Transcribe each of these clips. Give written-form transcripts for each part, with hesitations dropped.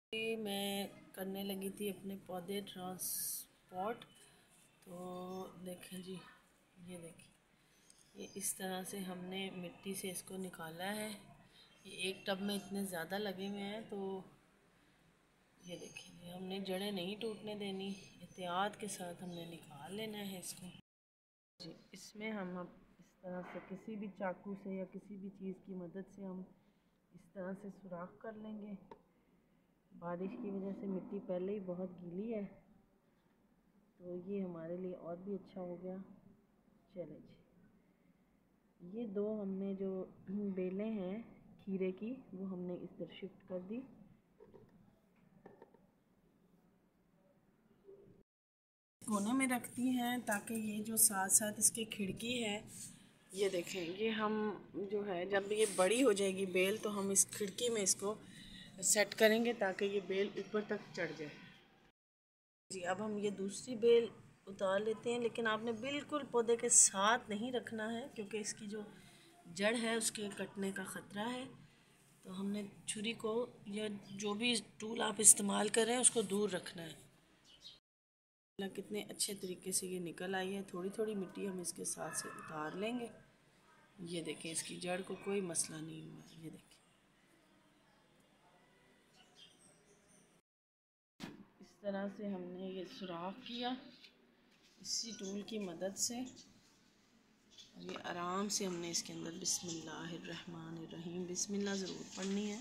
मैं करने लगी थी अपने पौधे ट्रांसपोर्ट। तो देखें जी, ये देखिए, ये इस तरह से हमने मिट्टी से इसको निकाला है। ये एक टब में इतने ज़्यादा लगे हुए हैं, तो ये देखिए, हमने जड़ें नहीं टूटने देनी, एहतियात के साथ हमने निकाल लेना है इसको जी। इसमें हम अब इस तरह से किसी भी चाकू से या किसी भी चीज़ की मदद से हम इस तरह से सुराख कर लेंगे। बारिश की वजह से मिट्टी पहले ही बहुत गीली है, तो ये हमारे लिए और भी अच्छा हो गया। चले जी, ये दो हमने जो बेलें हैं खीरे की, वो हमने इस तरह शिफ्ट कर दी। कोने में रखती हैं ताकि ये जो साथ साथ इसके खिड़की है, ये देखें, ये हम जो है जब ये बड़ी हो जाएगी बेल, तो हम इस खिड़की में इसको सेट करेंगे ताकि ये बेल ऊपर तक चढ़ जाए जी। अब हम ये दूसरी बेल उतार लेते हैं, लेकिन आपने बिल्कुल पौधे के साथ नहीं रखना है क्योंकि इसकी जो जड़ है उसके कटने का ख़तरा है। तो हमने छुरी को या जो भी टूल आप इस्तेमाल कर रहे हैं उसको दूर रखना है। कितने अच्छे तरीके से ये निकल आई है। थोड़ी थोड़ी मिट्टी हम इसके साथ से उतार लेंगे। ये देखें, इसकी जड़ को कोई मसला नहीं हुआ। ये देखें, इस तरह से हमने ये सुराख किया इसी टूल की मदद से। ये आराम से हमने इसके अंदर बिस्मिल्लाहिर्रहमानिर्रहीम बिस्मिल्लाह ज़रूर पढ़नी है।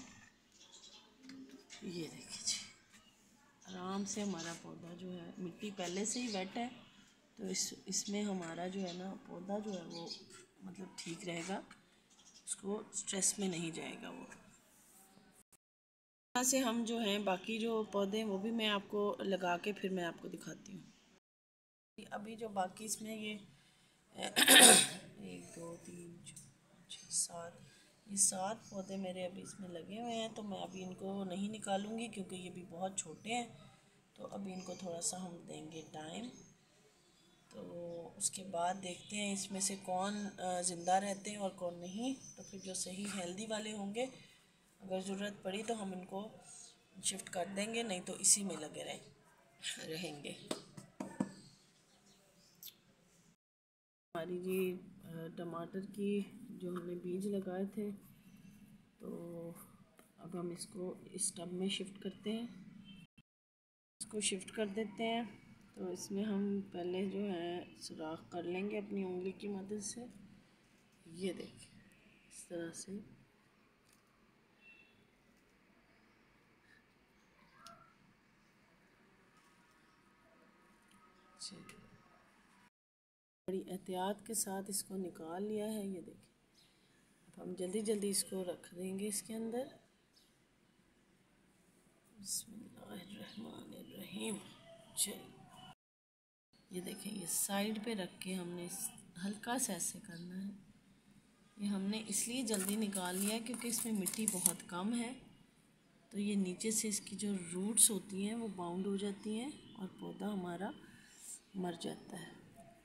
ये देखिए जी, आराम से हमारा पौधा जो है, मिट्टी पहले से ही वेट है, तो इसमें हमारा जो है ना पौधा जो है वो मतलब ठीक रहेगा, उसको स्ट्रेस में नहीं जाएगा वो। यहाँ से हम जो हैं बाकी जो पौधे हैं वो भी मैं आपको लगा के फिर मैं आपको दिखाती हूँ। अभी जो बाकी इसमें ये 1 2 3 4 5 6 7, ये 7 पौधे मेरे अभी इसमें लगे हुए हैं। तो मैं अभी इनको नहीं निकालूंगी क्योंकि ये भी बहुत छोटे हैं, तो अभी इनको थोड़ा सा हम देंगे टाइम। तो उसके बाद देखते हैं इसमें से कौन ज़िंदा रहते हैं और कौन नहीं। तो फिर जो सही हेल्दी वाले होंगे, अगर ज़रूरत पड़ी तो हम इनको शिफ्ट कर देंगे, नहीं तो इसी में लगे रहेंगे। हमारी जी टमाटर की जो हमने बीज लगाए थे, तो अब हम इसको इस टब में शिफ्ट करते हैं। इसको शिफ्ट कर देते हैं। तो इसमें हम पहले जो है सुराख कर लेंगे अपनी उंगली की मदद से। ये देखिए, इस तरह से बड़ी एहतियात के साथ इसको निकाल लिया है। ये देखिए, अब हम जल्दी जल्दी इसको रख देंगे इसके अंदर। बिस्मिल्लाहिर्रहमानिर्रहीम। चलिए, ये देखें, ये साइड पे रख के हमने हल्का सा ऐसे करना है। ये हमने इसलिए जल्दी निकाल लिया क्योंकि इसमें मिट्टी बहुत कम है, तो ये नीचे से इसकी जो रूट्स होती हैं वो बाउंड हो जाती हैं और पौधा हमारा मर जाता है।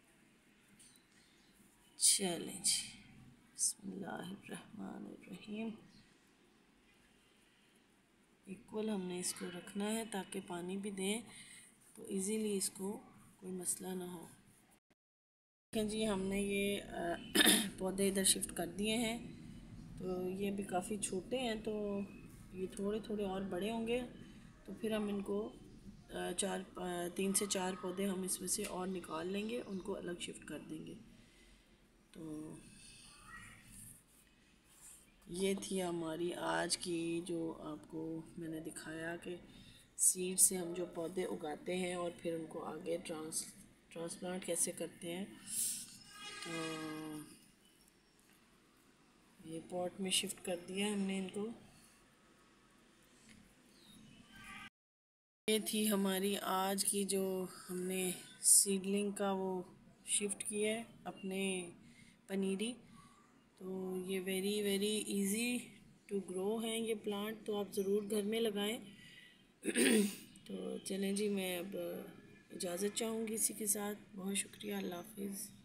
चलें जी, बिस्मिल्लाहिर्रहमानिर्रहीम। इक्वल हमने इसको रखना है ताकि पानी भी दें तो इजीली इसको कोई मसला ना हो। देखें जी, हमने ये पौधे इधर शिफ्ट कर दिए हैं। तो ये भी काफ़ी छोटे हैं, तो ये थोड़े थोड़े और बड़े होंगे तो फिर हम इनको 3 से 4 पौधे हम इसमें से और निकाल लेंगे, उनको अलग शिफ्ट कर देंगे। तो ये थी हमारी आज की जो आपको मैंने दिखाया कि सीड से हम जो पौधे उगाते हैं और फिर उनको आगे ट्रांसप्लांट कैसे करते हैं। तो ये पॉट में शिफ्ट कर दिया हमने इनको। ये थी हमारी आज की जो हमने सीडलिंग का वो शिफ्ट किया है अपने पनीरी। तो ये very very easy to grow हैं ये प्लांट, तो आप ज़रूर घर में लगाएं। तो चलें जी, मैं अब इजाज़त चाहूँगी इसी के साथ। बहुत शुक्रिया, अल्लाह हाफिज़।